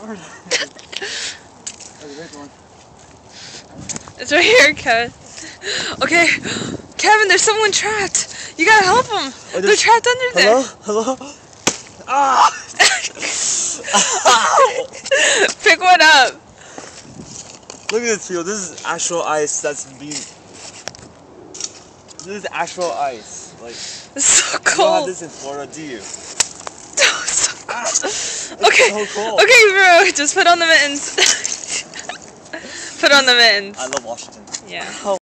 Where? It's right here, Kevin. Okay, Kevin, there's someone trapped. You gotta help them. Oh, they're trapped under there. Hello? Ah! Pick one up. Look at this field. This is actual ice that's being. This is actual ice. Like. It's so You don't have cold. this in Florida, do you? Oh, it's so cold. It's Okay, so cold. okay, bro. Just put on the mittens. Put on the mittens. I love Washington. Yeah.